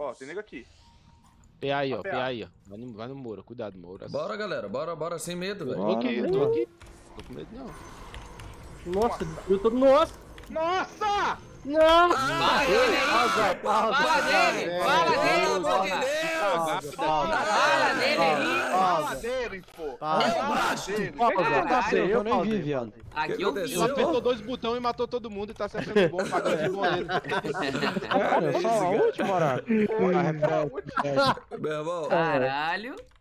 Ó, tem nego aqui. PA aí, ó. PA. PA aí, ó. Vai no muro. Cuidado, muro. Bora, galera. Bora, sem medo, velho. Tô aqui, Bora, tô velho. aqui. Tô com medo, não. Nossa, eu tô... Nossa! Nossa! Não! Fala dele aí! Fala dele! Fala dele, porra! Fala dele aí! Fala dele, pô! Fala dele! Eu nem vi, viado. Aqui eu vi. Ele apertou 2 botões e matou todo mundo e tá se achando bom, pagando de boleto. Cara, só a última hora. Meu irmão, Caralho.